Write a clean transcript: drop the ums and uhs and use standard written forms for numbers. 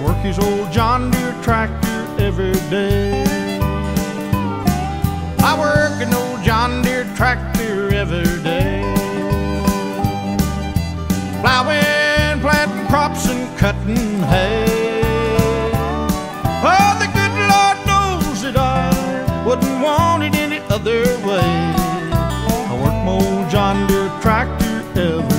work his old John Deere tractor every day. I work an old John Deere tractor every day. Plowing, planting crops, and cutting hay. Oh, the good Lord knows that I wouldn't want it any other way. I work my old John Deere tractor every day.